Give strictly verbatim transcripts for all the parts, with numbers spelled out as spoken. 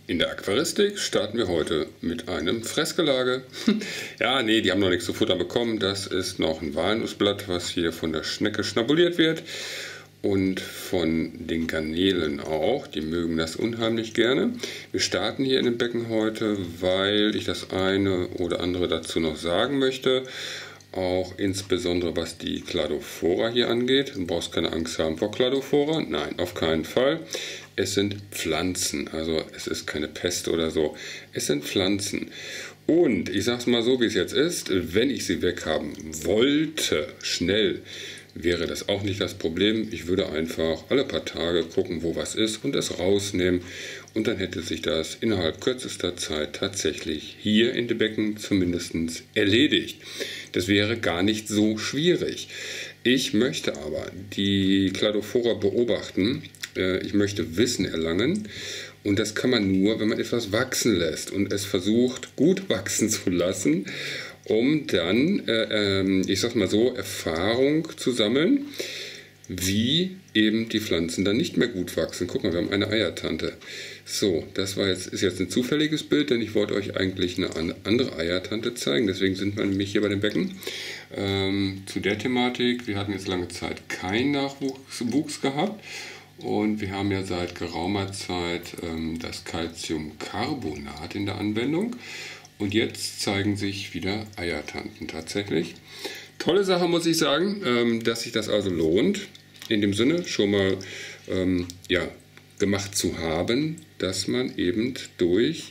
In der Aquaristik starten wir heute mit einem Fressgelage. Ja, nee, die haben noch nichts zu futtern bekommen. Das ist noch ein Walnussblatt, was hier von der Schnecke schnabuliert wird. Und von den Garnelen auch. Die mögen das unheimlich gerne. Wir starten hier in dem Becken heute, weil ich das eine oder andere dazu noch sagen möchte. Auch insbesondere was die Cladophora hier angeht. Du brauchst keine Angst haben vor Cladophora. Nein, auf keinen Fall. Es sind Pflanzen, also es ist keine Pest oder so. Es sind Pflanzen. Und ich sage es mal so, wie es jetzt ist, wenn ich sie weghaben wollte, schnell, wäre das auch nicht das Problem. Ich würde einfach alle paar Tage gucken, wo was ist und es rausnehmen. Und dann hätte sich das innerhalb kürzester Zeit tatsächlich hier in dem Becken zumindest erledigt. Das wäre gar nicht so schwierig. Ich möchte aber die Cladophora beobachten. Ich möchte Wissen erlangen. Und das kann man nur, wenn man etwas wachsen lässt und es versucht, gut wachsen zu lassen, um dann, äh, äh, ich sag mal so, Erfahrung zu sammeln, wie eben die Pflanzen dann nicht mehr gut wachsen. Guck mal, wir haben eine Eiertante. So, das war jetzt, ist jetzt ein zufälliges Bild, denn ich wollte euch eigentlich eine andere Eiertante zeigen. Deswegen sind wir nämlich hier bei dem Becken. Ähm, zu der Thematik, wir hatten jetzt lange Zeit keinen Nachwuchs gehabt. Und wir haben ja seit geraumer Zeit ähm, das Calciumcarbonat in der Anwendung. Und jetzt zeigen sich wieder Eiertanten tatsächlich. Tolle Sache, muss ich sagen, ähm, dass sich das also lohnt, in dem Sinne schon mal ähm, ja, gemacht zu haben, dass man eben durch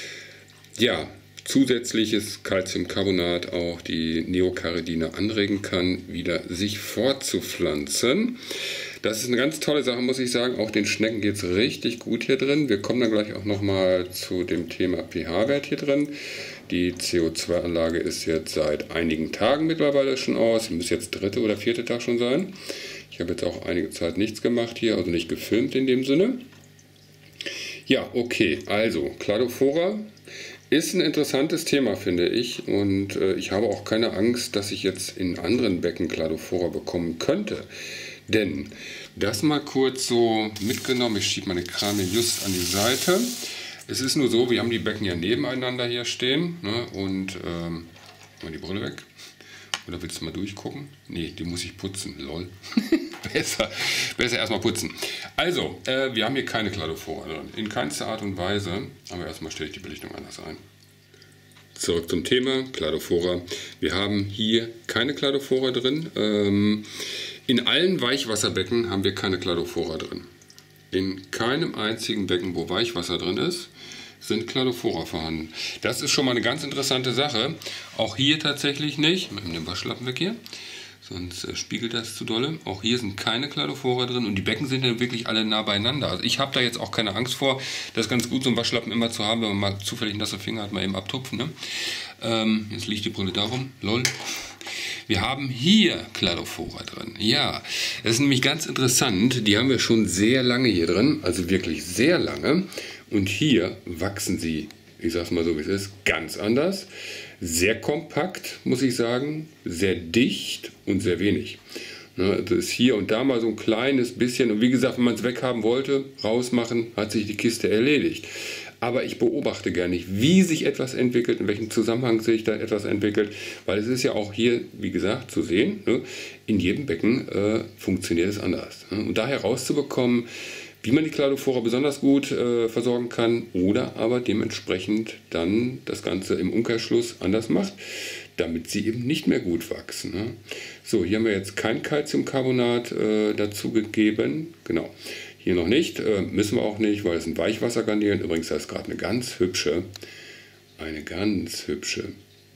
ja, zusätzliches Calciumcarbonat auch die Neocaridine anregen kann, wieder sich fortzupflanzen. Das ist eine ganz tolle Sache, muss ich sagen. Auch den Schnecken geht es richtig gut hier drin. Wir kommen dann gleich auch nochmal zu dem Thema pH-Wert hier drin. Die C O zwei Anlage ist jetzt seit einigen Tagen mittlerweile schon aus. Muss jetzt dritte oder vierte Tag schon sein. Ich habe jetzt auch einige Zeit nichts gemacht hier, also nicht gefilmt in dem Sinne. Ja, okay, also Cladophora ist ein interessantes Thema, finde ich. Und äh, ich habe auch keine Angst, dass ich jetzt in anderen Becken Cladophora bekommen könnte. Denn, das mal kurz so mitgenommen, ich schiebe meine Krane just an die Seite. Es ist nur so, wir haben die Becken ja nebeneinander hier stehen. Ne? Und, ähm, mal die Brille weg. Oder willst du mal durchgucken? Nee, die muss ich putzen, lol. besser, besser erstmal putzen. Also, äh, wir haben hier keine Cladophora drin. In keinster Art und Weise. Aber erstmal stelle ich die Belichtung anders ein. Zurück zum Thema Cladophora. Wir haben hier keine Cladophora drin. Ähm, in allen Weichwasserbecken haben wir keine Cladophora drin. In keinem einzigen Becken, wo Weichwasser drin ist, sind Cladophora vorhanden. Das ist schon mal eine ganz interessante Sache. Auch hier tatsächlich nicht. Mit dem Waschlappen weg hier. Sonst äh, spiegelt das zu dolle. Auch hier sind keine Cladophora drin und die Becken sind ja wirklich alle nah beieinander. Also ich habe da jetzt auch keine Angst vor. Das ist ganz gut, so einen Waschlappen immer zu haben, wenn man mal zufällig nasse Finger hat, mal eben abtupfen. Ne? Ähm, jetzt liegt die Brille darum. Lol. Wir haben hier Cladophora drin. Ja, das ist nämlich ganz interessant. Die haben wir schon sehr lange hier drin. Also wirklich sehr lange. Und hier wachsen sie, ich sage es mal so wie es ist, ganz anders. Sehr kompakt, muss ich sagen, sehr dicht und sehr wenig. Das ist hier und da mal so ein kleines bisschen. Und wie gesagt, wenn man es weghaben wollte, rausmachen, hat sich die Kiste erledigt. Aber ich beobachte gar nicht, wie sich etwas entwickelt, in welchem Zusammenhang sich da etwas entwickelt. Weil es ist ja auch hier, wie gesagt, zu sehen, ne, in jedem Becken äh, funktioniert es anders. Ne? Und da herauszubekommen, wie man die Cladophora besonders gut äh, versorgen kann oder aber dementsprechend dann das Ganze im Umkehrschluss anders macht, damit sie eben nicht mehr gut wachsen. Ne? So, hier haben wir jetzt kein Calciumcarbonat äh, dazu gegeben. Genau, hier noch nicht, äh, müssen wir auch nicht, weil es sind Weichwassergarnelen. Übrigens, das ist gerade eine ganz hübsche, eine ganz hübsche.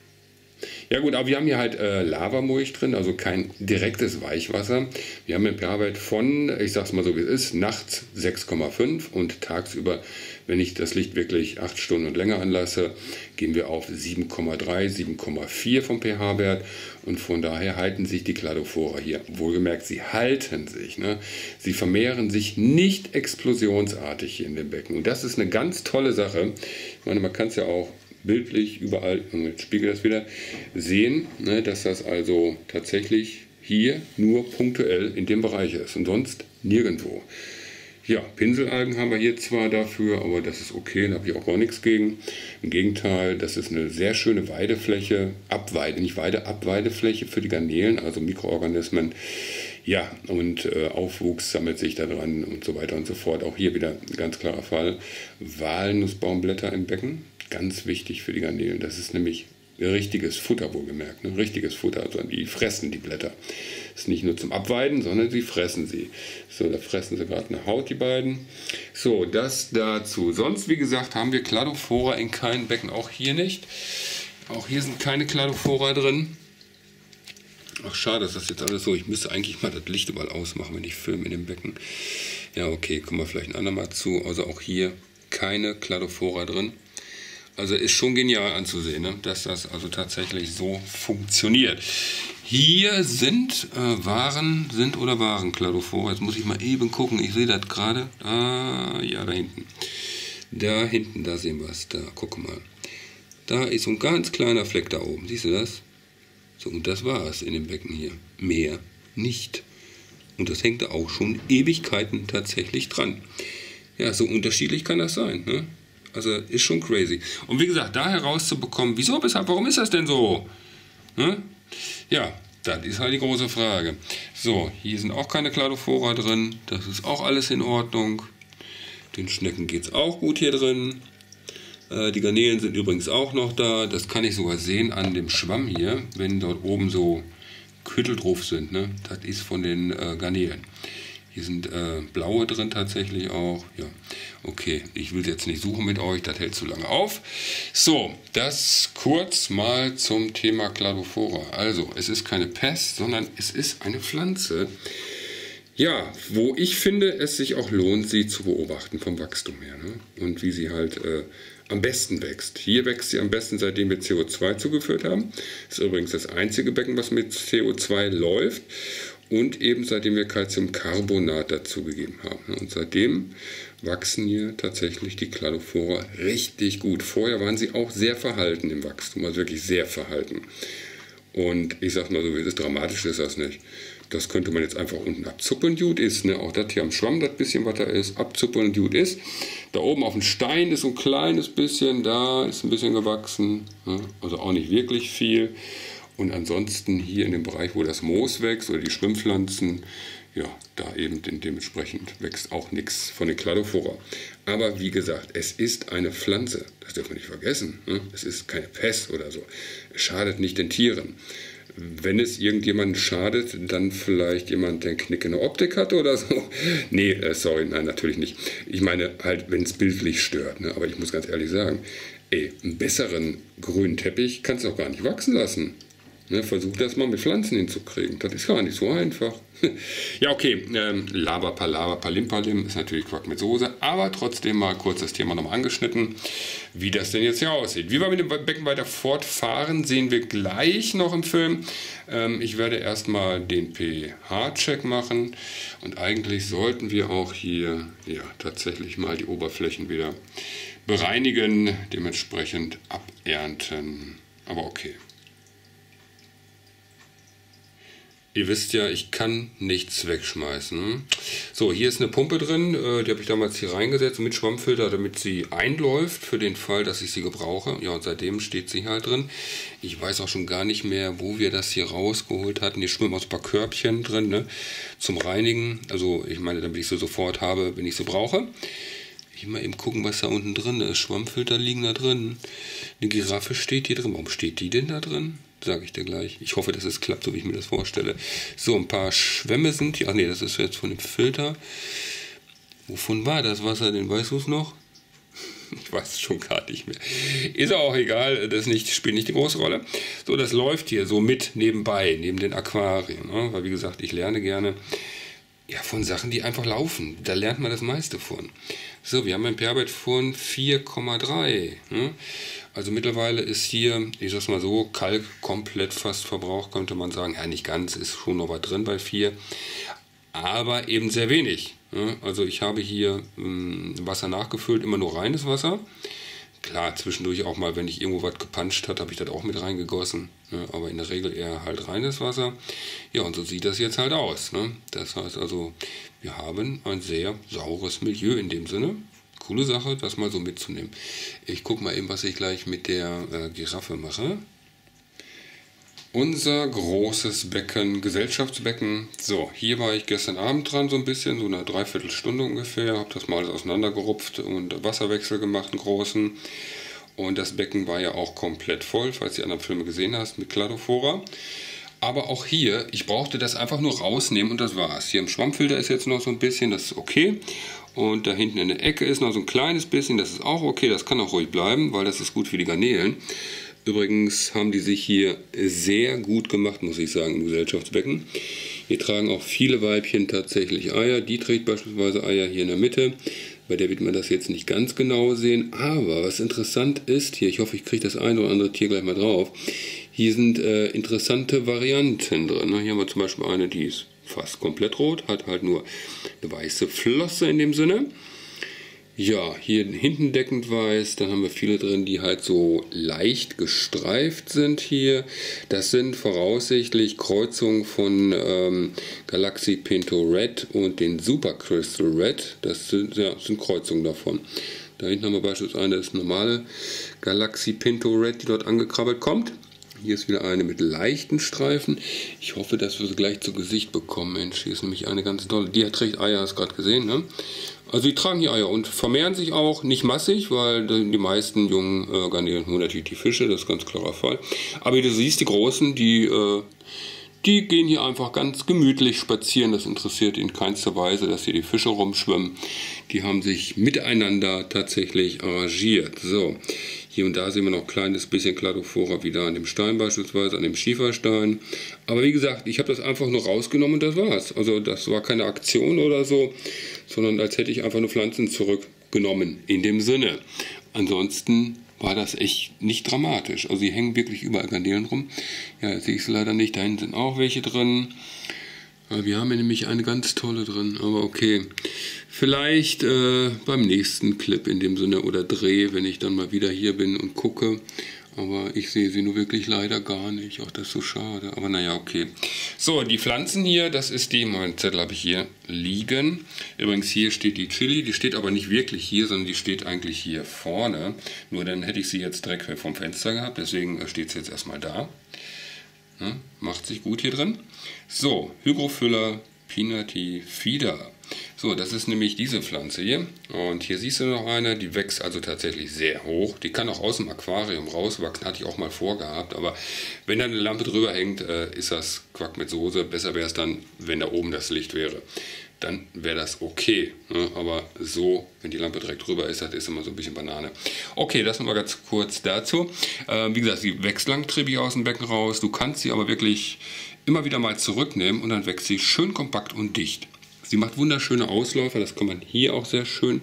Ja gut, aber wir haben hier halt äh, Lavamulch drin, also kein direktes Weichwasser. Wir haben einen pH-Wert von, ich sag's mal so wie es ist, nachts sechs Komma fünf und tagsüber, wenn ich das Licht wirklich acht Stunden und länger anlasse, gehen wir auf sieben Komma drei, sieben Komma vier vom pH-Wert und von daher halten sich die Cladophora hier. Wohlgemerkt, sie halten sich. Ne? Sie vermehren sich nicht explosionsartig hier in dem Becken und das ist eine ganz tolle Sache. Ich meine, man kann es ja auch bildlich überall, und jetzt spiegelt das wieder, sehen, ne, dass das also tatsächlich hier nur punktuell in dem Bereich ist und sonst nirgendwo. Ja, Pinselalgen haben wir hier zwar dafür, aber das ist okay, da habe ich auch gar nichts gegen. Im Gegenteil, das ist eine sehr schöne Weidefläche, Abweide, nicht Weide, Abweidefläche für die Garnelen, also Mikroorganismen. Ja, und äh, Aufwuchs sammelt sich da dran und so weiter und so fort. Auch hier wieder ein ganz klarer Fall. Walnussbaumblätter im Becken, ganz wichtig für die Garnelen. Das ist nämlich richtiges Futter, wohlgemerkt, ne? Richtiges Futter, also die fressen die Blätter. Das ist nicht nur zum Abweiden, sondern sie fressen sie. So, da fressen sie gerade eine Haut, die beiden. So, das dazu. Sonst, wie gesagt, haben wir Cladophora in keinem Becken, auch hier nicht. Auch hier sind keine Cladophora drin. Ach, schade, ist das jetzt alles so. Ich müsste eigentlich mal das Licht überall ausmachen, wenn ich filme in dem Becken. Ja, okay, kommen wir vielleicht ein andermal zu. Also auch hier keine Cladophora drin. Also ist schon genial anzusehen, ne? Dass das also tatsächlich so funktioniert. Hier sind äh, Waren, sind oder waren Cladophora. Jetzt muss ich mal eben gucken. Ich sehe das gerade. Ah, ja, da hinten. Da hinten, da sehen wir es. Da, guck mal. Da ist so ein ganz kleiner Fleck da oben. Siehst du das? So, und das war es in dem Becken hier. Mehr nicht. Und das hängt da auch schon Ewigkeiten tatsächlich dran. Ja, so unterschiedlich kann das sein, ne? Also ist schon crazy. Und wie gesagt, da herauszubekommen, wieso, weshalb, warum ist das denn so? Ne? Ja, das ist halt die große Frage. So, hier sind auch keine Cladophora drin. Das ist auch alles in Ordnung. Den Schnecken geht es auch gut hier drin. Äh, die Garnelen sind übrigens auch noch da. Das kann ich sogar sehen an dem Schwamm hier, wenn dort oben so Küttel drauf sind. Ne? Das ist von den äh, Garnelen. Hier sind äh, blaue drin tatsächlich auch. Ja, okay, ich will jetzt nicht suchen mit euch, das hält zu lange auf. So, das kurz mal zum Thema Cladophora. Also, es ist keine Pest, sondern es ist eine Pflanze. Ja, wo ich finde, es sich auch lohnt, sie zu beobachten vom Wachstum her. Ne? Und wie sie halt äh, am besten wächst. Hier wächst sie am besten, seitdem wir C O zwei zugeführt haben. Das ist übrigens das einzige Becken, was mit C O zwei läuft. Und eben seitdem wir Calciumcarbonat dazugegeben haben. Und seitdem wachsen hier tatsächlich die Cladophora richtig gut. Vorher waren sie auch sehr verhalten im Wachstum, also wirklich sehr verhalten. Und ich sag mal so, wie es ist, dramatisch ist das nicht. Das könnte man jetzt einfach unten abzuppeln, gut ist. Ne? Auch das hier am Schwamm, das bisschen, was da ist, abzuppeln, gut ist. Da oben auf dem Stein ist so ein kleines bisschen, da ist ein bisschen gewachsen. Ne? Also auch nicht wirklich viel. Und ansonsten hier in dem Bereich, wo das Moos wächst oder die Schwimmpflanzen, ja, da eben dementsprechend wächst auch nichts von den Cladophora. Aber wie gesagt, es ist eine Pflanze, das dürfen wir nicht vergessen. Ne? Es ist keine Pest oder so. Es schadet nicht den Tieren. Wenn es irgendjemandem schadet, dann vielleicht jemand, der einen Knick in der Optik hat oder so. Nee, äh, sorry, nein, natürlich nicht. Ich meine halt, wenn es bildlich stört. Ne? Aber ich muss ganz ehrlich sagen, ey, einen besseren grünen Teppich kannst du auch gar nicht wachsen lassen. Ne, versuch das mal mit Pflanzen hinzukriegen. Das ist gar nicht so einfach. Ja, okay. Ähm, Laber, Palaber, Palim, Palim ist natürlich Quark mit Soße, aber trotzdem mal kurz das Thema nochmal angeschnitten, wie das denn jetzt hier aussieht. Wie wir mit dem Becken weiter fortfahren, sehen wir gleich noch im Film. Ähm, ich werde erstmal den pH-Check machen und eigentlich sollten wir auch hier ja, tatsächlich mal die Oberflächen wieder bereinigen, dementsprechend abernten. Aber okay. Ihr wisst ja, ich kann nichts wegschmeißen. So, hier ist eine Pumpe drin, die habe ich damals hier reingesetzt mit Schwammfilter, damit sie einläuft für den Fall, dass ich sie gebrauche. Ja, und seitdem steht sie halt drin. Ich weiß auch schon gar nicht mehr, wo wir das hier rausgeholt hatten. Hier schwimmen auch ein paar Körbchen drin, ne, zum Reinigen. Also ich meine, damit ich sie sofort habe, wenn ich sie brauche. Ich mal eben gucken, was da unten drin ist. Schwammfilter liegen da drin. Eine Giraffe steht hier drin. Warum steht die denn da drin? Sage ich dir gleich. Ich hoffe, dass es klappt, so wie ich mir das vorstelle. So, ein paar Schwämme sind hier. Ach nee, das ist jetzt von dem Filter. Wovon war das Wasser denn? Weißt du es noch? Ich weiß es schon gar nicht mehr. Ist auch egal, das nicht, spielt nicht die große Rolle. So, das läuft hier so mit nebenbei, neben den Aquarien. Ne? Weil wie gesagt, ich lerne gerne ja, von Sachen, die einfach laufen. Da lernt man das meiste von. So, wir haben einen pH-Wert von vier Komma drei. Ne? Also mittlerweile ist hier, ich sag's mal so, Kalk komplett fast verbraucht, könnte man sagen. Ja, nicht ganz, ist schon noch was drin bei vier, aber eben sehr wenig. Ne? Also ich habe hier ähm, Wasser nachgefüllt, immer nur reines Wasser. Klar, zwischendurch auch mal, wenn ich irgendwo was gepanscht hat, habe ich das auch mit reingegossen. Ne? Aber in der Regel eher halt reines Wasser. Ja, und so sieht das jetzt halt aus. Ne? Das heißt also, wir haben ein sehr saures Milieu in dem Sinne. Coole Sache, das mal so mitzunehmen. Ich gucke mal eben, was ich gleich mit der äh, Giraffe mache. Unser großes Becken, Gesellschaftsbecken. So, hier war ich gestern Abend dran so ein bisschen, so eine Dreiviertelstunde ungefähr. Habe das mal alles auseinandergerupft und Wasserwechsel gemacht, einen großen. Und das Becken war ja auch komplett voll, falls du die anderen Filme gesehen hast, mit Cladophora. Aber auch hier, ich brauchte das einfach nur rausnehmen und das war's. Hier im Schwammfilter ist jetzt noch so ein bisschen, das ist okay. Und da hinten in der Ecke ist noch so ein kleines bisschen, das ist auch okay, das kann auch ruhig bleiben, weil das ist gut für die Garnelen. Übrigens haben die sich hier sehr gut gemacht, muss ich sagen, im Gesellschaftsbecken. Hier tragen auch viele Weibchen tatsächlich Eier. Die trägt beispielsweise Eier hier in der Mitte. Bei der wird man das jetzt nicht ganz genau sehen. Aber was interessant ist hier, ich hoffe, ich kriege das eine oder andere Tier gleich mal drauf. Hier sind äh, interessante Varianten drin. Hier haben wir zum Beispiel eine, die ist fast komplett rot, hat halt nur eine weiße Flosse in dem Sinne. Ja, hier hinten deckend weiß, dann haben wir viele drin, die halt so leicht gestreift sind hier. Das sind voraussichtlich Kreuzungen von ähm, Galaxy Pinto Red und den Super Crystal Red. Das sind, ja, sind Kreuzungen davon. Da hinten haben wir beispielsweise das normale Galaxy Pinto Red, die dort angekrabbelt kommt. Hier ist wieder eine mit leichten Streifen. Ich hoffe, dass wir sie gleich zu Gesicht bekommen. Mensch, hier ist nämlich eine ganz tolle. Die trägt Eier, hast du gerade gesehen, ne? Also die tragen hier Eier und vermehren sich auch nicht massig, weil die meisten jungen äh, Garnelen haben natürlich die Fische, das ist ganz klarer Fall. Aber du siehst, die Großen, die, äh, die gehen hier einfach ganz gemütlich spazieren. Das interessiert in keinster Weise, dass hier die Fische rumschwimmen. Die haben sich miteinander tatsächlich arrangiert. So, hier und da sehen wir noch ein kleines bisschen Cladophora wieder an dem Stein beispielsweise, an dem Schieferstein. Aber wie gesagt, ich habe das einfach nur rausgenommen und das war's. Also das war keine Aktion oder so, sondern als hätte ich einfach nur Pflanzen zurückgenommen, in dem Sinne. Ansonsten war das echt nicht dramatisch. Also hier hängen wirklich überall Garnelen rum. Ja, jetzt sehe ich sie leider nicht. Da hinten sind auch welche drin. Aber wir haben hier nämlich eine ganz tolle drin. Aber okay, vielleicht äh, beim nächsten Clip in dem Sinne oder Dreh, wenn ich dann mal wieder hier bin und gucke. Aber ich sehe sie nur wirklich leider gar nicht. Ach, das ist so schade. Aber naja, okay. So, die Pflanzen hier, das ist die, mein Zettel habe ich hier liegen. Übrigens, hier steht die Chili. Die steht aber nicht wirklich hier, sondern die steht eigentlich hier vorne. Nur dann hätte ich sie jetzt direkt vom Fenster gehabt. Deswegen steht sie jetzt erstmal da. Ja, macht sich gut hier drin. So, Hygrophila pinnatifida. So, das ist nämlich diese Pflanze hier. Und hier siehst du noch eine, die wächst also tatsächlich sehr hoch. Die kann auch aus dem Aquarium rauswachsen, hatte ich auch mal vorgehabt. Aber wenn da eine Lampe drüber hängt, äh, ist das Quark mit Soße. Besser wäre es dann, wenn da oben das Licht wäre. Dann wäre das okay. Ne? Aber so, wenn die Lampe direkt drüber ist, das ist immer so ein bisschen Banane. Okay, das nochmal ganz kurz dazu. Äh, wie gesagt, sie wächst langtriebig aus dem Becken raus. Du kannst sie aber wirklich immer wieder mal zurücknehmen und dann wächst sie schön kompakt und dicht. Sie macht wunderschöne Ausläufer, das kann man hier auch sehr schön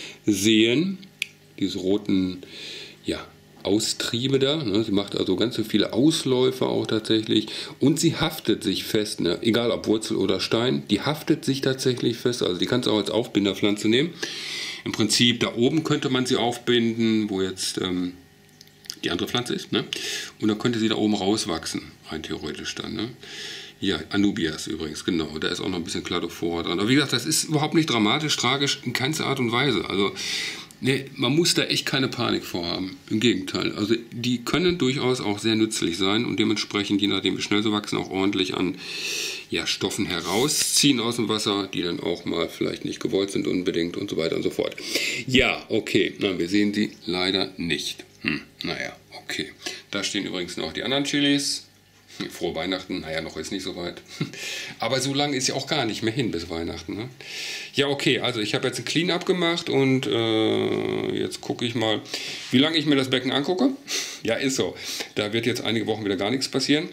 sehen. Diese roten, ja, Austriebe da. Ne? Sie macht also ganz so viele Ausläufer auch tatsächlich. Und sie haftet sich fest, ne? Egal ob Wurzel oder Stein, die haftet sich tatsächlich fest. Also die kannst du auch als Aufbinderpflanze nehmen. Im Prinzip da oben könnte man sie aufbinden, wo jetzt ähm, die andere Pflanze ist. Ne? Und dann könnte sie da oben rauswachsen, rein theoretisch dann. Ne? Ja, Anubias übrigens, genau. Da ist auch noch ein bisschen Cladophora dran. Aber wie gesagt, das ist überhaupt nicht dramatisch, tragisch, in keinster Art und Weise. Also, ne, man muss da echt keine Panik vorhaben. Im Gegenteil. Also, die können durchaus auch sehr nützlich sein und dementsprechend, je nachdem wie schnell sie wachsen, auch ordentlich an ja, Stoffen herausziehen aus dem Wasser, die dann auch mal vielleicht nicht gewollt sind unbedingt und so weiter und so fort. Ja, okay. Na, wir sehen sie leider nicht. Hm, naja, okay. Da stehen übrigens noch die anderen Chilis. Frohe Weihnachten, naja, noch ist nicht so weit. Aber so lange ist ja auch gar nicht mehr hin bis Weihnachten. Ne? Ja, okay, also ich habe jetzt ein Clean-Up gemacht und äh, jetzt gucke ich mal, wie lange ich mir das Becken angucke. Ja, ist so. Da wird jetzt einige Wochen wieder gar nichts passieren.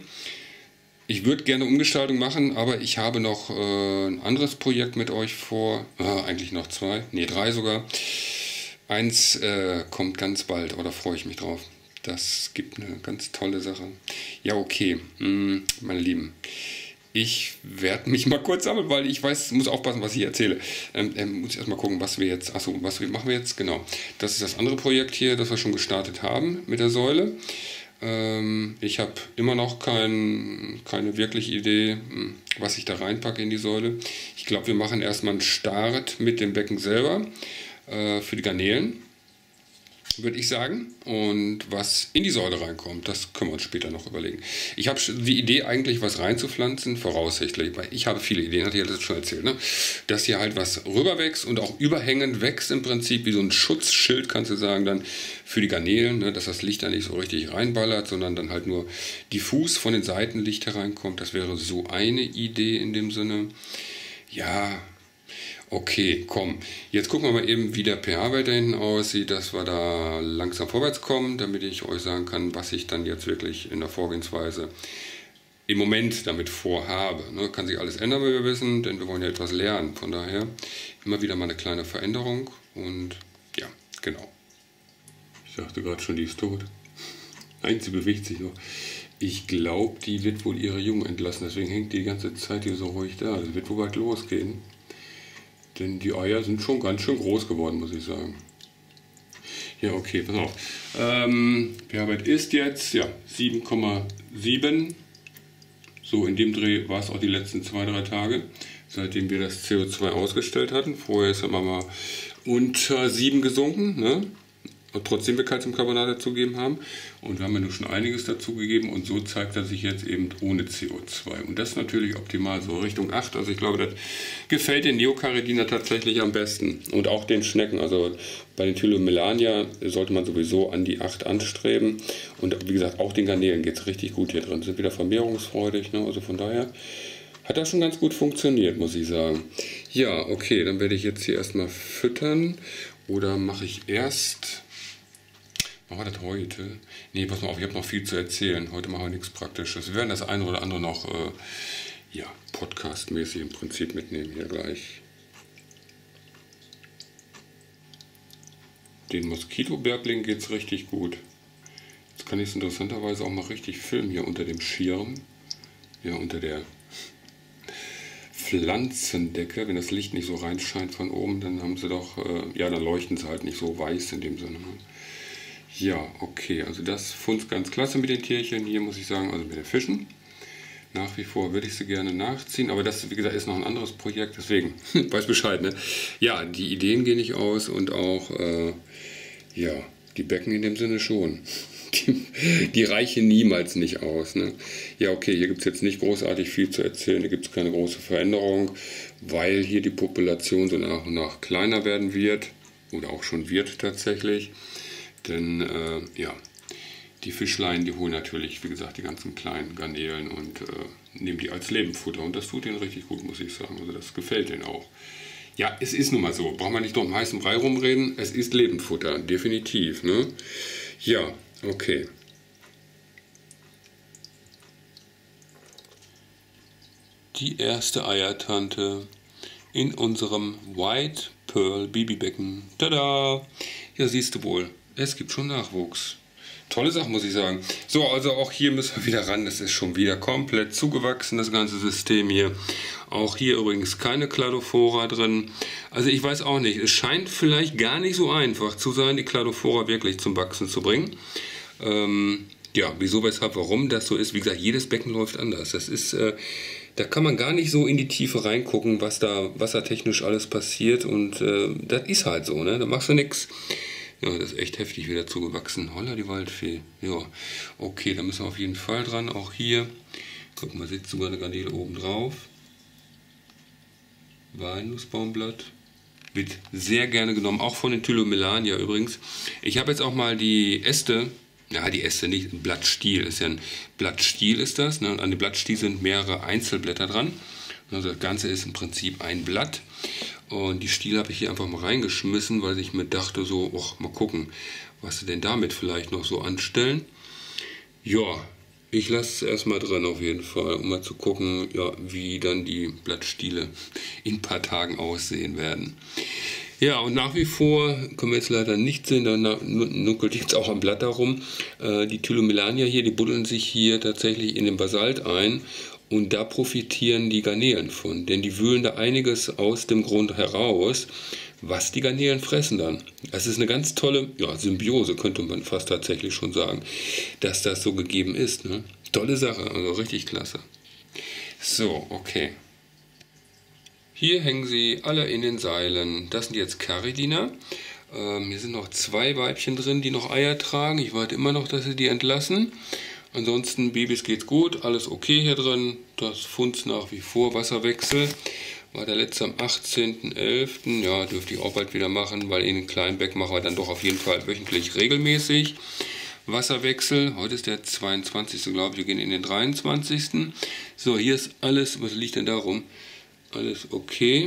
Ich würde gerne Umgestaltung machen, aber ich habe noch äh, ein anderes Projekt mit euch vor. Ah, eigentlich noch zwei, nee, drei sogar. Eins äh, kommt ganz bald, aber da freue ich mich drauf. Das gibt eine ganz tolle Sache. Ja, okay, meine Lieben. Ich werde mich mal kurz sammeln, weil ich weiß, muss aufpassen, was ich erzähle. Ähm, ähm, muss ich erstmal gucken, was wir jetzt, achso, was wir machen wir jetzt, genau. Das ist das andere Projekt hier, das wir schon gestartet haben mit der Säule. Ähm, ich habe immer noch kein, keine wirkliche Idee, was ich da reinpacke in die Säule. Ich glaube, wir machen erstmal einen Start mit dem Becken selber äh, für die Garnelen, würde ich sagen. Und was in die Säule reinkommt, das können wir uns später noch überlegen. Ich habe die Idee eigentlich, was reinzupflanzen, voraussichtlich, weil ich habe viele Ideen, hatte ich ja das schon erzählt, ne? Dass hier halt was rüberwächst und auch überhängend wächst im Prinzip, wie so ein Schutzschild, kannst du sagen, dann für die Garnelen, ne? Dass das Licht da nicht so richtig reinballert, sondern dann halt nur diffus von den Seiten Licht hereinkommt. Das wäre so eine Idee in dem Sinne. Ja, okay, komm. Jetzt gucken wir mal eben, wie der pH-Wert da hinten aussieht, dass wir da langsam vorwärts kommen, damit ich euch sagen kann, was ich dann jetzt wirklich in der Vorgehensweise im Moment damit vorhabe. Ne, kann sich alles ändern, wie wir wissen, denn wir wollen ja etwas lernen. Von daher immer wieder mal eine kleine Veränderung und ja, genau. Ich dachte gerade schon, die ist tot. Nein, sie bewegt sich noch. Ich glaube, die wird wohl ihre Jungen entlassen, deswegen hängt die die ganze Zeit hier so ruhig da. Das wird wohl bald losgehen. Denn die Eier sind schon ganz schön groß geworden, muss ich sagen. Ja, okay, pass auf. Ähm, pH-Wert ist jetzt ja, sieben Komma sieben. So, in dem Dreh war es auch die letzten zwei, drei Tage, seitdem wir das C O zwei ausgestellt hatten. Vorher ist er mal unter sieben gesunken, ne? Und trotzdem wir Calciumcarbonat dazugegeben haben. Und wir haben ja nun schon einiges dazugegeben und so zeigt er sich jetzt eben ohne C O zwei. Und das ist natürlich optimal, so Richtung acht. Also ich glaube, das gefällt den Neocaridina tatsächlich am besten. Und auch den Schnecken. Also bei den Tylomelania sollte man sowieso an die acht anstreben. Und wie gesagt, auch den Garnelen geht es richtig gut hier drin. Sind wieder vermehrungsfreudig. Ne? Also von daher hat das schon ganz gut funktioniert, muss ich sagen. Ja, okay, dann werde ich jetzt hier erstmal füttern. Oder mache ich erst... Machen wir das heute? Nee, pass mal auf, ich habe noch viel zu erzählen. Heute machen wir nichts Praktisches. Wir werden das eine oder andere noch äh, ja, podcastmäßig im Prinzip mitnehmen hier gleich. Den Moskitobergling geht es richtig gut. Jetzt kann ich es interessanterweise auch mal richtig filmen hier unter dem Schirm. Ja, unter der Pflanzendecke. Wenn das Licht nicht so reinscheint von oben, dann haben sie doch, äh, ja, dann leuchten sie halt nicht so weiß in dem Sinne. Ja, okay, also das Fund ganz klasse mit den Tierchen hier, muss ich sagen, also mit den Fischen. Nach wie vor würde ich sie gerne nachziehen, aber das, wie gesagt, ist noch ein anderes Projekt, deswegen, weiß Bescheid, ne? Ja, die Ideen gehen nicht aus und auch, äh, ja, die Becken in dem Sinne schon. Die, die reichen niemals nicht aus, ne? Ja, okay, hier gibt es jetzt nicht großartig viel zu erzählen, hier gibt es keine große Veränderung, weil hier die Population so nach und nach kleiner werden wird, oder auch schon wird tatsächlich. Denn äh, ja, die Fischlein, die holen natürlich, wie gesagt, die ganzen kleinen Garnelen und äh, nehmen die als Lebendfutter. Und das tut denen richtig gut, muss ich sagen. Also das gefällt denen auch. Ja, es ist nun mal so. Braucht man nicht noch im heißen Brei rumreden. Es ist Lebendfutter, definitiv. Ne? Ja, okay. Die erste Eiertante in unserem White Pearl Babybecken. Tada! Ja, siehst du wohl. Es gibt schon Nachwuchs. Tolle Sache, muss ich sagen. So, also auch hier müssen wir wieder ran. Das ist schon wieder komplett zugewachsen, das ganze System hier. Auch hier übrigens keine Cladophora drin. Also ich weiß auch nicht. Es scheint vielleicht gar nicht so einfach zu sein, die Cladophora wirklich zum Wachsen zu bringen. Ähm, ja, wieso, weshalb, warum das so ist. Wie gesagt, jedes Becken läuft anders. Das ist... Äh, Da kann man gar nicht so in die Tiefe reingucken, was da wassertechnisch alles passiert. Und äh, das ist halt so, ne? Da machst du nichts. Ja, das ist echt heftig wieder zugewachsen. Holla, die Waldfee. Ja, okay, da müssen wir auf jeden Fall dran. Auch hier. Guck mal, sitzt sogar eine Garnele oben drauf. Walnussbaumblatt. Wird sehr gerne genommen, auch von den Tylomelania übrigens. Ich habe jetzt auch mal die Äste, ja, die Äste nicht, ein Blattstiel, ist ja ein Blattstiel ist das. Ne? Und an dem Blattstiel sind mehrere Einzelblätter dran. Also das Ganze ist im Prinzip ein Blatt. Und die Stiele habe ich hier einfach mal reingeschmissen, weil ich mir dachte so, och, mal gucken, was sie denn damit vielleicht noch so anstellen. Ja, ich lasse es erstmal drin auf jeden Fall, um mal zu gucken, ja, wie dann die Blattstiele in ein paar Tagen aussehen werden. Ja, und nach wie vor können wir jetzt leider nicht sehen, da nuckelt jetzt auch am Blatt herum. Äh, die Tylomelania hier, die buddeln sich hier tatsächlich in den Basalt ein Und da profitieren die Garnelen von, denn die wühlen da einiges aus dem Grund heraus, was die Garnelen fressen dann. Das ist eine ganz tolle ja, Symbiose, könnte man fast tatsächlich schon sagen, dass das so gegeben ist. Ne? Tolle Sache, also richtig klasse. So, okay. Hier hängen sie alle in den Seilen. Das sind jetzt Caridina. Ähm, hier sind noch zwei Weibchen drin, die noch Eier tragen. Ich warte immer noch, dass sie die entlassen. Ansonsten, Babys geht's gut, alles okay hier drin. Das Funds nach wie vor, Wasserwechsel. War der letzte am achtzehnten elften Ja, dürfte ich auch bald wieder machen, weil in den kleinen Beck machen wir dann doch auf jeden Fall wöchentlich regelmäßig Wasserwechsel. Heute ist der zweiundzwanzigste glaube ich, wir gehen in den dreiundzwanzigsten So, hier ist alles, was liegt denn da rum? Alles okay.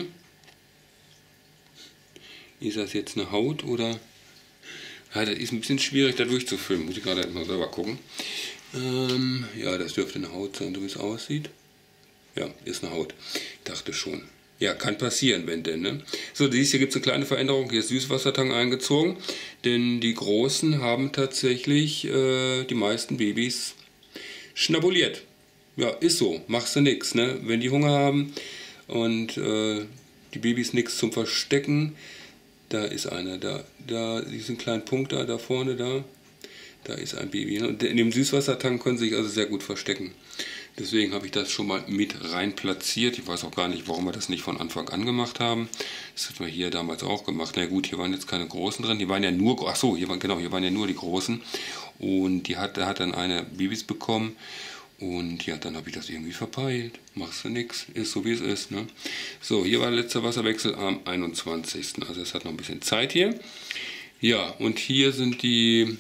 Ist das jetzt eine Haut oder? Ja, das ist ein bisschen schwierig da durchzufilmen, muss ich gerade mal selber gucken. Ähm, ja, das dürfte eine Haut sein, so wie es aussieht. Ja, ist eine Haut. Dachte schon. Ja, kann passieren, wenn denn, ne? So, dies hier gibt es eine kleine Veränderung. Hier ist Süßwassertang eingezogen, denn die Großen haben tatsächlich äh, die meisten Babys schnabuliert. Ja, ist so. Machst du nix, ne? Wenn die Hunger haben und äh, die Babys nichts zum Verstecken, da ist einer, da, da, diesen kleinen Punkt da, da vorne, da, da ist ein Baby. Ne? Und in dem Süßwassertank können sie sich also sehr gut verstecken. Deswegen habe ich das schon mal mit rein platziert. Ich weiß auch gar nicht, warum wir das nicht von Anfang an gemacht haben. Das hatten wir hier damals auch gemacht. Na gut, hier waren jetzt keine großen drin. Die waren ja nur, ach so, hier waren, genau, hier waren ja nur die großen. Und die hat, der hat dann eine Babys bekommen. Und ja, dann habe ich das irgendwie verpeilt. Machst du nix, ist so wie es ist. Ne? So, hier war der letzte Wasserwechsel am einundzwanzigsten Also es hat noch ein bisschen Zeit hier. Ja, und hier sind die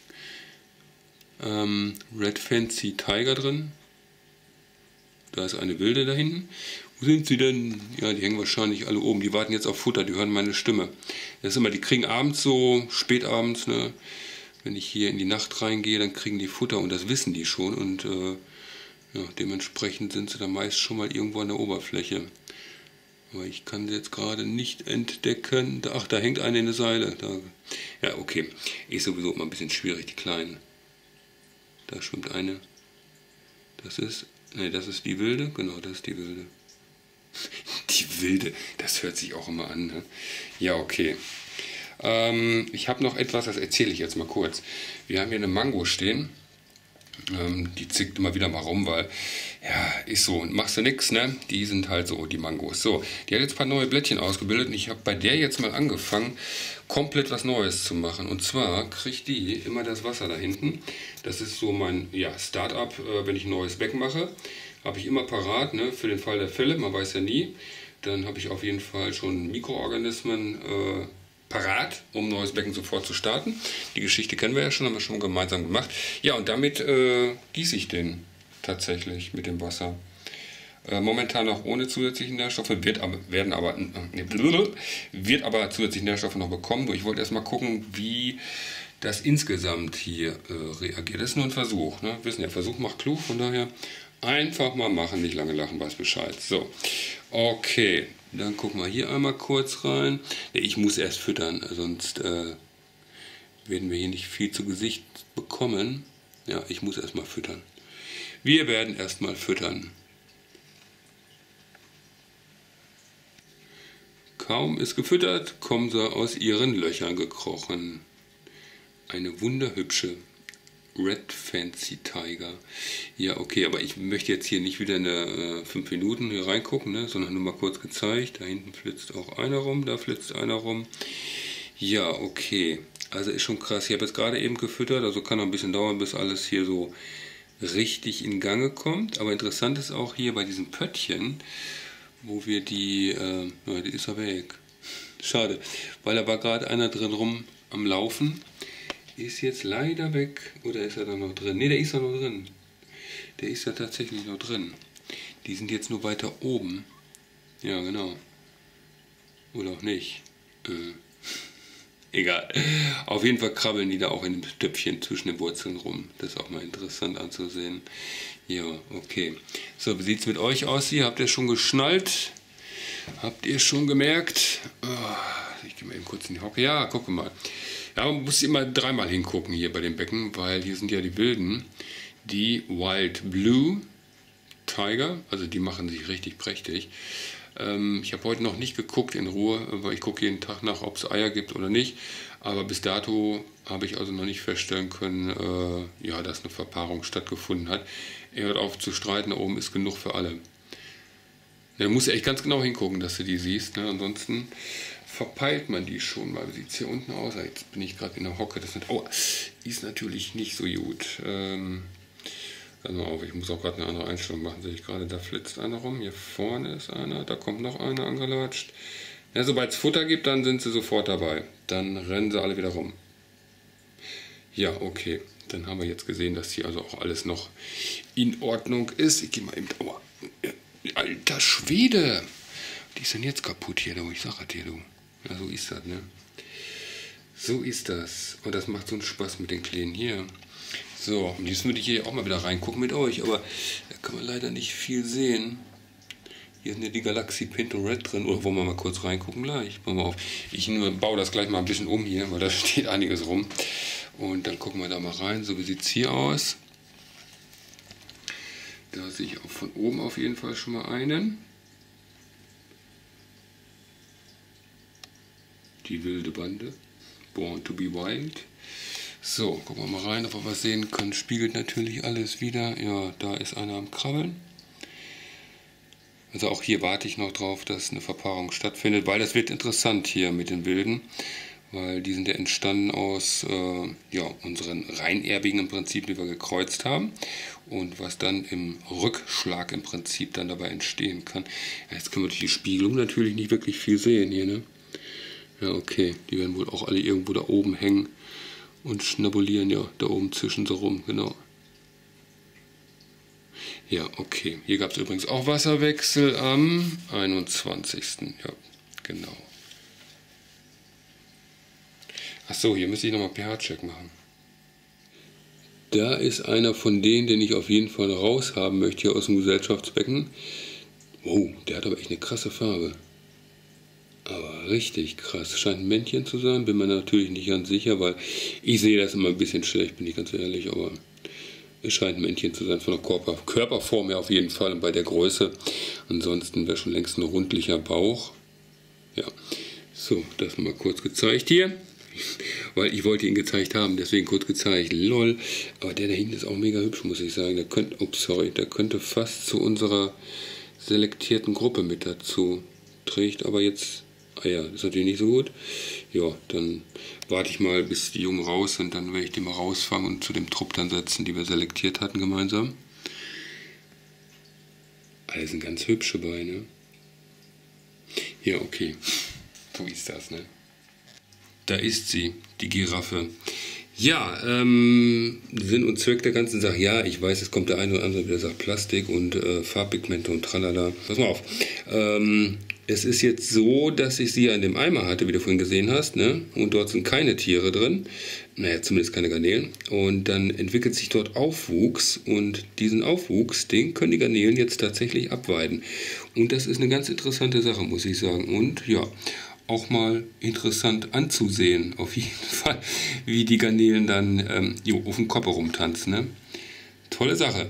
ähm, Red Fancy Tiger drin. Da ist eine wilde da hinten. Wo sind sie denn? Ja, die hängen wahrscheinlich alle oben. Die warten jetzt auf Futter, die hören meine Stimme. Das ist immer, die kriegen abends so, spätabends, ne? Wenn ich hier in die Nacht reingehe, dann kriegen die Futter und das wissen die schon. Und äh, ja, dementsprechend sind sie dann meist schon mal irgendwo an der Oberfläche. Aber ich kann sie jetzt gerade nicht entdecken. Ach, da hängt eine in der Seile. Da. Ja, okay. Ist sowieso immer ein bisschen schwierig, die Kleinen. Da schwimmt eine. Das ist... Ne, das ist die Wilde, genau, das ist die Wilde. Die Wilde, das hört sich auch immer an, ne? Ja, okay. Ähm, ich habe noch etwas, das erzähle ich jetzt mal kurz. Wir haben hier eine Mango stehen. Ähm, die zickt immer wieder mal rum, weil, ja, ist so. Und machst du nix, ne? Die sind halt so, die Mangos. So, die hat jetzt ein paar neue Blättchen ausgebildet und ich habe bei der jetzt mal angefangen, komplett was Neues zu machen. Und zwar kriegt die immer das Wasser da hinten. Das ist so mein ja, Start-up, äh, wenn ich ein neues Becken mache. Habe ich immer parat, ne, für den Fall der Fälle, man weiß ja nie. Dann habe ich auf jeden Fall schon Mikroorganismen äh, parat, um ein neues Becken sofort zu starten. Die Geschichte kennen wir ja schon, haben wir schon gemeinsam gemacht. Ja, und damit äh, gieße ich den tatsächlich mit dem Wasser. Äh, momentan noch ohne zusätzliche Nährstoffe, wird aber, werden aber, äh, wird aber zusätzliche Nährstoffe noch bekommen. Ich wollte erstmal gucken, wie das insgesamt hier äh, reagiert. Das ist nur ein Versuch. Ne? Wissen ja, Versuch macht klug, von daher einfach mal machen, nicht lange lachen, weiß Bescheid. So, okay, dann gucken wir hier einmal kurz rein. Ich muss erst füttern, sonst äh, werden wir hier nicht viel zu Gesicht bekommen. Ja, ich muss erstmal füttern. Wir werden erstmal füttern. Kaum ist gefüttert, kommen sie aus ihren Löchern gekrochen. Eine wunderhübsche Red Fancy Tiger. Ja, okay, aber ich möchte jetzt hier nicht wieder eine äh, fünf Minuten hier reingucken, ne, sondern nur mal kurz gezeigt. Da hinten flitzt auch einer rum, da flitzt einer rum. Ja, okay. Also ist schon krass. Ich habe jetzt gerade eben gefüttert, also kann noch ein bisschen dauern, bis alles hier so richtig in Gange kommt. Aber interessant ist auch hier bei diesem Pöttchen, wo wir die, äh, ja, die ist er weg. Schade, weil da war gerade einer drin rum am Laufen. Ist jetzt leider weg. Oder ist er da noch drin? Ne, der ist da noch drin. Der ist da tatsächlich noch drin. Die sind jetzt nur weiter oben. Ja, genau. Oder auch nicht. Äh, egal. Auf jeden Fall krabbeln die da auch in dem Töpfchen zwischen den Wurzeln rum. Das ist auch mal interessant anzusehen. Ja, okay. So, wie sieht es mit euch aus hier? Habt ihr schon geschnallt? Habt ihr schon gemerkt? Oh, ich gehe mal eben kurz in die Hocke. Ja, gucke mal. Ja, man muss immer dreimal hingucken hier bei dem Becken, weil hier sind ja die Wilden. Die Wild Blue Tiger, also die machen sich richtig prächtig. Ähm, ich habe heute noch nicht geguckt in Ruhe, weil ich gucke jeden Tag nach, ob es Eier gibt oder nicht. Aber bis dato habe ich also noch nicht feststellen können, äh, ja, dass eine Verpaarung stattgefunden hat. Er hört auf zu streiten, da oben ist genug für alle. Da musst du echt ganz genau hingucken, dass du die siehst. Ne? Ansonsten verpeilt man die schon mal. Wie sieht es hier unten aus? Jetzt bin ich gerade in der Hocke. Das ist, oh, ist natürlich nicht so gut. Ähm, also auf, ich muss auch gerade eine andere Einstellung machen. Sehe ich gerade, da flitzt einer rum. Hier vorne ist einer, da kommt noch einer angelatscht. Ja, sobald es Futter gibt, dann sind sie sofort dabei. Dann rennen sie alle wieder rum. Ja, okay. Dann haben wir jetzt gesehen, dass hier also auch alles noch in Ordnung ist. Ich gehe mal eben... Oh, alter Schwede! Die ist denn jetzt kaputt hier, du? Ich sag das dir, du. Ja, so ist das, ne? So ist das. Und das macht so einen Spaß mit den Kleinen hier. So, und jetzt würde ich hier auch mal wieder reingucken mit euch, aber da kann man leider nicht viel sehen. Hier sind ja die Galaxy Pinto Red drin. Oder wollen wir mal kurz reingucken gleich? Pass mal auf. Ich baue das gleich mal ein bisschen um hier, weil da steht einiges rum. Und dann gucken wir da mal rein. So, wie sieht es hier aus? Da sehe ich auch von oben auf jeden Fall schon mal einen. Die wilde Bande. Born to be wild. So, gucken wir mal rein, ob wir was sehen können. Spiegelt natürlich alles wieder. Ja, da ist einer am Krabbeln. Also auch hier warte ich noch drauf, dass eine Verpaarung stattfindet, weil das wird interessant hier mit den Wilden, weil die sind ja entstanden aus äh, ja, unseren reinerbigen im Prinzip, die wir gekreuzt haben, und was dann im Rückschlag im Prinzip dann dabei entstehen kann. Ja, jetzt können wir durch die Spiegelung natürlich nicht wirklich viel sehen hier, ne? Ja, okay, die werden wohl auch alle irgendwo da oben hängen und schnabulieren ja da oben zwischen so rum, genau. Ja, okay. Hier gab es übrigens auch Wasserwechsel am einundzwanzigsten Ja, genau. Achso, hier müsste ich nochmal pH-Check machen. Da ist einer von denen, den ich auf jeden Fall raus haben möchte hier aus dem Gesellschaftsbecken. Oh, der hat aber echt eine krasse Farbe. Aber richtig krass. Scheint ein Männchen zu sein, bin mir natürlich nicht ganz sicher, weil ich sehe das immer ein bisschen schlecht, bin ich ganz ehrlich, aber... Es scheint ein Männchen zu sein, von der Körper, Körperform her auf jeden Fall und bei der Größe. Ansonsten wäre schon längst ein rundlicher Bauch. Ja, so, das mal kurz gezeigt hier. Weil ich wollte ihn gezeigt haben, deswegen kurz gezeigt. Lol. Aber der da hinten ist auch mega hübsch, muss ich sagen. Der könnte, ups, sorry, der könnte fast zu unserer selektierten Gruppe mit dazu. Trägt aber jetzt... Ah ja, ist natürlich nicht so gut. Ja, dann warte ich mal, bis die Jungen raus sind, dann werde ich die mal rausfangen und zu dem Trupp dann setzen, die wir selektiert hatten gemeinsam. Alle sind ganz hübsche Beine. Ja, okay. So ist das, ne? Da ist sie, die Giraffe. Ja, ähm, Sinn und Zweck der ganzen Sache. Ja, ich weiß, es kommt der eine oder andere, der sagt Plastik und äh, Farbpigmente und tralala. Pass mal auf. Ähm, es ist jetzt so, dass ich sie ja in dem Eimer hatte, wie du vorhin gesehen hast, ne? Und dort sind keine Tiere drin. Naja, zumindest keine Garnelen. Und dann entwickelt sich dort Aufwuchs und diesen Aufwuchs, den können die Garnelen jetzt tatsächlich abweiden. Und das ist eine ganz interessante Sache, muss ich sagen. Und ja, auch mal interessant anzusehen, auf jeden Fall, wie die Garnelen dann ähm, jo, auf dem Kopf rumtanzen. Ne? Tolle Sache.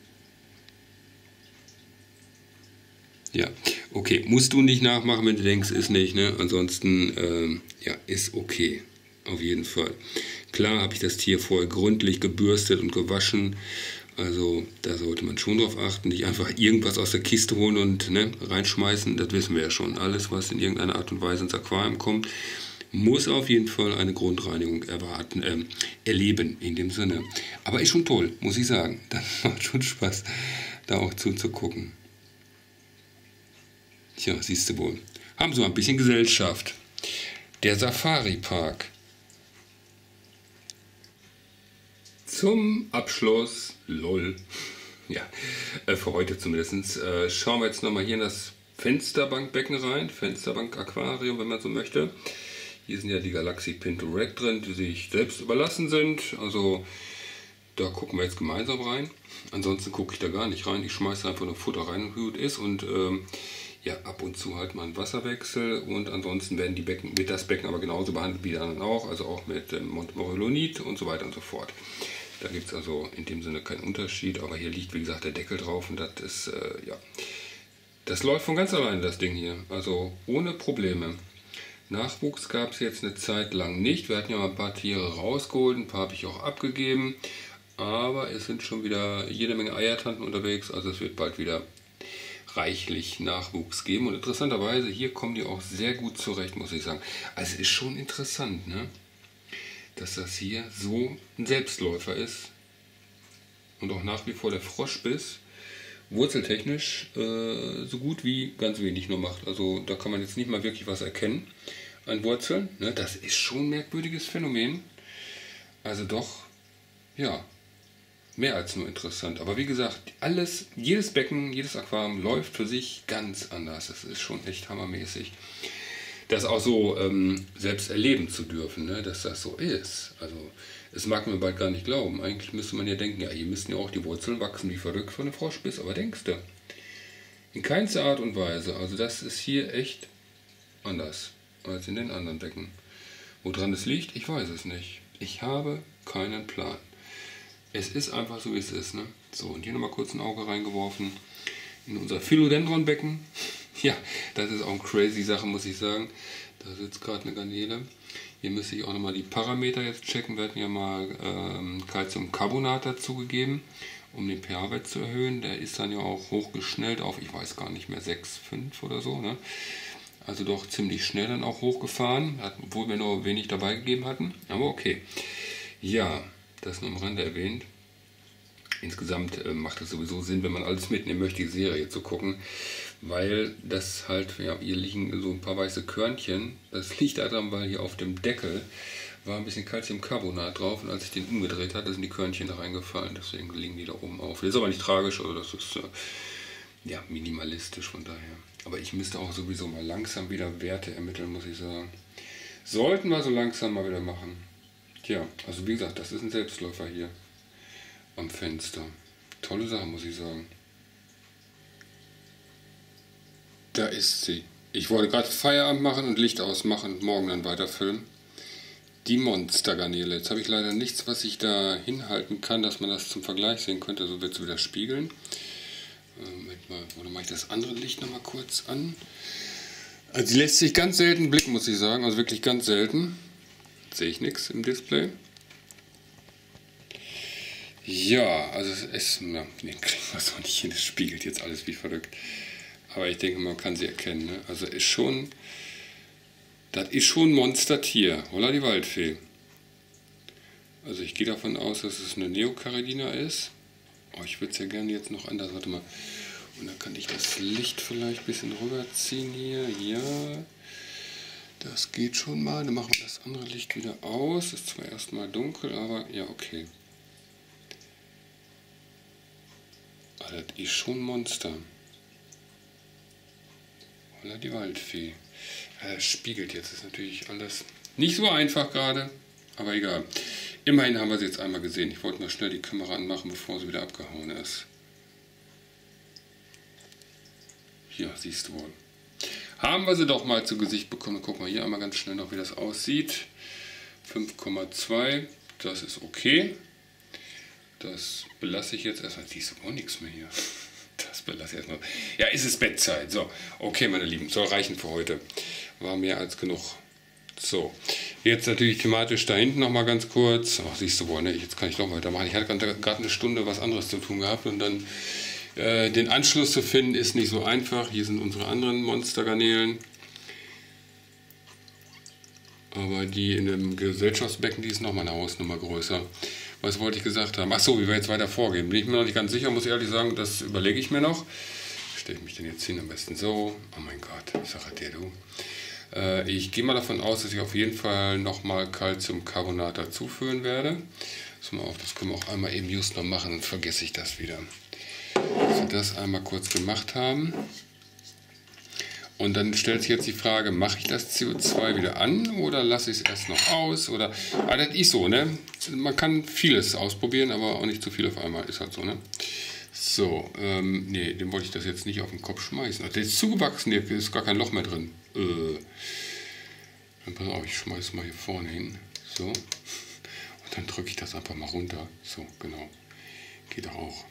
Ja, okay, musst du nicht nachmachen, wenn du denkst, ist nicht, ne? Ansonsten, ähm, ja, ist okay, auf jeden Fall. Klar habe ich das Tier vorher gründlich gebürstet und gewaschen, also da sollte man schon drauf achten, nicht einfach irgendwas aus der Kiste holen und ne, reinschmeißen, das wissen wir ja schon. Alles, was in irgendeiner Art und Weise ins Aquarium kommt, muss auf jeden Fall eine Grundreinigung erwarten, äh, erleben in dem Sinne. Aber ist schon toll, muss ich sagen. Das macht schon Spaß, da auch zuzugucken. Tja, siehst du wohl. Haben so ein bisschen Gesellschaft. Der Safari-Park. Zum Abschluss, lol, ja, äh, für heute zumindest, äh, schauen wir jetzt nochmal hier in das Fensterbankbecken rein, Fensterbank-Aquarium, wenn man so möchte. Hier sind ja die Galaxy Pinto Red drin, die sich selbst überlassen sind, also da gucken wir jetzt gemeinsam rein. Ansonsten gucke ich da gar nicht rein, ich schmeiße einfach nur Futter rein und gut ist und ähm, ja, ab und zu halt mal einen Wasserwechsel und ansonsten werden die Becken, wird das Becken aber genauso behandelt wie die anderen auch, also auch mit ähm, Montmorillonit und so weiter und so fort. Da gibt es also in dem Sinne keinen Unterschied, aber hier liegt wie gesagt der Deckel drauf und das ist, äh, ja, das läuft von ganz alleine, das Ding hier, also ohne Probleme. Nachwuchs gab es jetzt eine Zeit lang nicht, wir hatten ja mal ein paar Tiere rausgeholt, ein paar habe ich auch abgegeben, aber es sind schon wieder jede Menge Eiertanten unterwegs, also es wird bald wieder reichlich Nachwuchs geben und interessanterweise, hier kommen die auch sehr gut zurecht, muss ich sagen. Also es ist schon interessant, ne? Dass das hier so ein Selbstläufer ist und auch nach wie vor der Froschbiss wurzeltechnisch äh, so gut wie ganz wenig nur macht. Also da kann man jetzt nicht mal wirklich was erkennen an Wurzeln. Ne? Das ist schon ein merkwürdiges Phänomen. Also doch, ja, mehr als nur interessant. Aber wie gesagt, alles, jedes Becken, jedes Aquarium läuft für sich ganz anders. Das ist schon echt hammermäßig. Das auch so ähm, selbst erleben zu dürfen, ne? Dass das so ist. Also es mag man bald gar nicht glauben. Eigentlich müsste man ja denken, ja, hier müssten ja auch die Wurzeln wachsen wie verrückt von der Froschbiss. Aber denkst du, in keinster Art und Weise. Also das ist hier echt anders als in den anderen Becken. Woran es liegt, ich weiß es nicht. Ich habe keinen Plan. Es ist einfach so, wie es ist. Ne? So, und hier nochmal kurz ein Auge reingeworfen in unser Philodendron-Becken. Ja, das ist auch eine crazy Sache, muss ich sagen. Da sitzt gerade eine Garnele. Hier müsste ich auch nochmal die Parameter jetzt checken. Wir hatten ja mal ähm, Calciumcarbonat dazugegeben, um den pH-Wert zu erhöhen. Der ist dann ja auch hochgeschnellt auf, ich weiß gar nicht mehr, sechs, fünf oder so. Ne? Also doch ziemlich schnell dann auch hochgefahren, obwohl wir nur wenig dabei gegeben hatten. Aber okay. Ja, das nur am Rande erwähnt. Insgesamt äh, macht es sowieso Sinn, wenn man alles mitnehmen möchte, die Serie zu gucken, weil das halt, ja, hier liegen so ein paar weiße Körnchen. Das liegt daran, weil hier auf dem Deckel war ein bisschen Calciumcarbonat drauf und als ich den umgedreht hatte, sind die Körnchen da reingefallen. Deswegen liegen die da oben auf. Das ist aber nicht tragisch, also das ist äh, ja, minimalistisch von daher. Aber ich müsste auch sowieso mal langsam wieder Werte ermitteln, muss ich sagen. Sollten wir so langsam mal wieder machen. Tja, also wie gesagt, das ist ein Selbstläufer hier am Fenster. Tolle Sache, muss ich sagen. Da ist sie. Ich wollte gerade Feierabend machen und Licht ausmachen und morgen dann weiter filmen. Die Monstergarnele. Jetzt habe ich leider nichts, was ich da hinhalten kann, dass man das zum Vergleich sehen könnte. So wird es wieder spiegeln. Moment mal, oder mache ich das andere Licht nochmal kurz an? Also sie lässt sich ganz selten blicken, muss ich sagen. Also wirklich ganz selten. Sehe ich nichts im Display. Ja, also es ist, na, nee, kriegen wir es auch nicht hin, es spiegelt jetzt alles wie verrückt. Aber ich denke, man kann sie erkennen. Ne? Also ist schon, das ist schon ein Monstertier, oder die Waldfee. Also ich gehe davon aus, dass es eine Neocaridina ist. Oh, ich würde es ja gerne jetzt noch anders, warte mal. Und dann kann ich das Licht vielleicht ein bisschen rüberziehen hier. Ja, das geht schon mal. Dann machen wir das andere Licht wieder aus. Ist zwar erstmal dunkel, aber ja, okay. Ah, das ist schon ein Monster. Oder die Waldfee. Ja, das spiegelt jetzt. Das ist natürlich alles nicht so einfach gerade, aber egal. Immerhin haben wir sie jetzt einmal gesehen. Ich wollte mal schnell die Kamera anmachen, bevor sie wieder abgehauen ist. Hier, siehst du wohl. Haben wir sie doch mal zu Gesicht bekommen. Guck mal hier einmal ganz schnell noch, wie das aussieht. fünf Komma zwei, das ist okay. Das belasse ich jetzt erstmal. Siehst du auch nichts mehr hier. Das belasse ich erstmal. Ja, ist es Bettzeit. So, okay, meine Lieben, soll reichen für heute. War mehr als genug. So, jetzt natürlich thematisch da hinten nochmal ganz kurz. Ach, siehst du wohl, ne? Jetzt kann ich noch weitermachen. Ich hatte gerade eine Stunde was anderes zu tun gehabt und dann äh, den Anschluss zu finden ist nicht so einfach. Hier sind unsere anderen Monstergarnelen. Aber die in dem Gesellschaftsbecken, die ist nochmal eine Hausnummer größer. Was wollte ich gesagt haben? Achso, wie wir jetzt weiter vorgehen. Bin ich mir noch nicht ganz sicher, muss ich ehrlich sagen, das überlege ich mir noch. Stelle ich mich denn jetzt hin? Am besten so. Oh mein Gott, sag dir du. Äh, ich gehe mal davon aus, dass ich auf jeden Fall nochmal Calciumcarbonat dazuführen werde. Das, mal auf, das können wir auch einmal eben just noch machen, dann vergesse ich das wieder. Dass wir das einmal kurz gemacht haben. Und dann stellt sich jetzt die Frage, mache ich das C O zwei wieder an oder lasse ich es erst noch aus? Oder, ah, das ist so, ne? Man kann vieles ausprobieren, aber auch nicht zu viel auf einmal, ist halt so, ne? So, ähm, nee, dem wollte ich das jetzt nicht auf den Kopf schmeißen. Der ist zugewachsen, hier ist gar kein Loch mehr drin. Äh, dann pass auf, ich schmeiße mal hier vorne hin. So. Und Dann drücke ich das einfach mal runter. So, genau. Geht doch auch.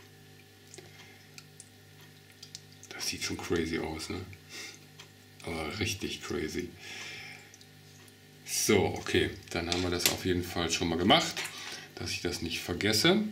Das sieht schon crazy aus, ne? Aber richtig crazy. So, okay. Dann haben wir das auf jeden Fall schon mal gemacht, dass ich das nicht vergesse.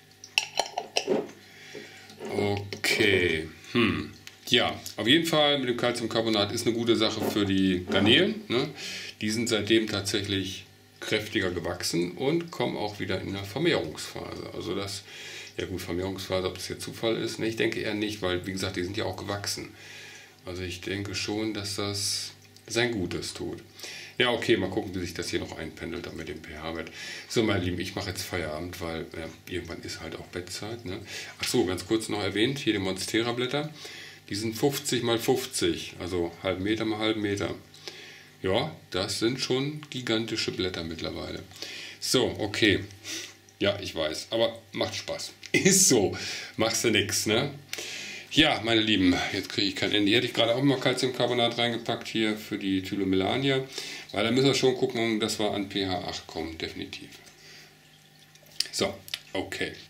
Okay. Hm. Ja, auf jeden Fall mit dem Calciumcarbonat ist eine gute Sache für die Garnelen. Ne? Die sind seitdem tatsächlich kräftiger gewachsen und kommen auch wieder in der Vermehrungsphase. Also das, ja gut, Vermehrungsphase, ob das jetzt Zufall ist, ne, ich denke eher nicht, weil wie gesagt, die sind ja auch gewachsen. Also ich denke schon, dass das sein Gutes tut. Ja, okay, mal gucken, wie sich das hier noch einpendelt dann mit dem pH-Wert. So, meine Lieben, ich mache jetzt Feierabend, weil ja, irgendwann ist halt auch Bettzeit. Ne? Ach so, ganz kurz noch erwähnt, hier die Monstera-Blätter. Die sind fünfzig mal fünfzig, also halben Meter mal halben Meter. Ja, das sind schon gigantische Blätter mittlerweile. So, okay. Ja, ich weiß, aber macht Spaß. Ist so. Machst du nix, ne? Ja, meine Lieben, jetzt kriege ich kein Ende. Hier hätte ich gerade auch mal Calciumcarbonat reingepackt hier für die Tylomelania. Weil da müssen wir schon gucken, dass wir an pH acht kommen, definitiv. So, okay.